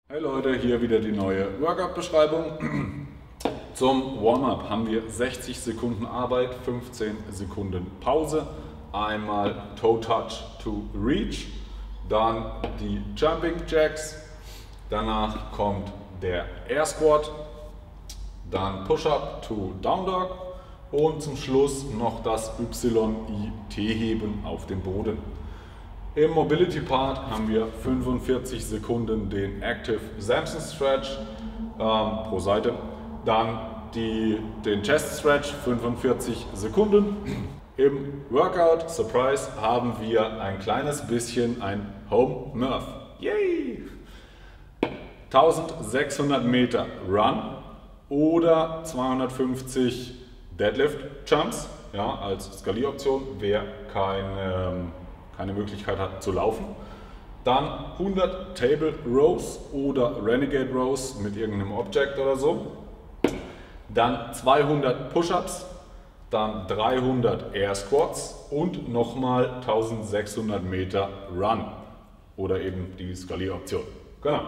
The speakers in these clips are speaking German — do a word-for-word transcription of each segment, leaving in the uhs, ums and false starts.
Hey Leute, hier wieder die neue Workout-Beschreibung. Zum Warm-up haben wir sechzig Sekunden Arbeit, fünfzehn Sekunden Pause, einmal Toe Touch to Reach, dann die Jumping Jacks, danach kommt der Air Squat, dann Push-Up to Down Dog und zum Schluss noch das Y I T-Heben auf dem Boden. Im Mobility Part haben wir fünfundvierzig Sekunden den Active Samson Stretch ähm, pro Seite, dann die, den Chest Stretch fünfundvierzig Sekunden. Im Workout Surprise haben wir ein kleines bisschen ein Home Murph. Yay! eintausendsechshundert Meter Run oder zweihundertfünfzig Deadlift Jumps, ja, als Skalieroption, wer keine keine Möglichkeit hat zu laufen. Dann hundert Table Rows oder Renegade Rows mit irgendeinem Object oder so. Dann zweihundert Push-Ups, dann dreihundert Air Squats und nochmal eintausendsechshundert Meter Run oder eben die Skalieroption. Genau.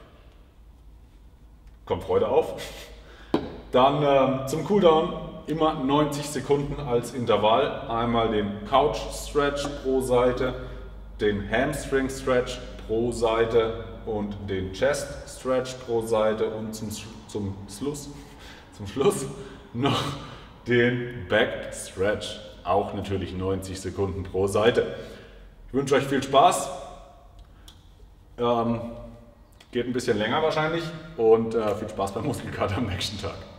Kommt Freude auf. Dann äh, zum Cooldown immer neunzig Sekunden als Intervall. Einmal den Couch Stretch pro Seite, den Hamstring Stretch pro Seite und den Chest Stretch pro Seite und zum, zum, Schluss, zum Schluss noch den Back Stretch. Auch natürlich neunzig Sekunden pro Seite. Ich wünsche euch viel Spaß. Ähm, geht ein bisschen länger wahrscheinlich und äh, viel Spaß beim Muskelkater am nächsten Tag.